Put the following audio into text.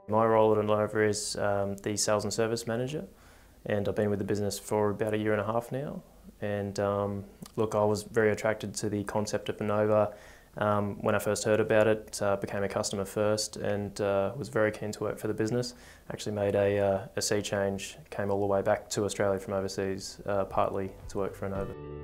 My role at Enova is the sales and service manager, and I've been with the business for about 1.5 years now. And look, I was very attracted to the concept of Enova when I first heard about it. Became a customer first, and was very keen to work for the business. Actually made a sea change, came all the way back to Australia from overseas, partly to work for Enova.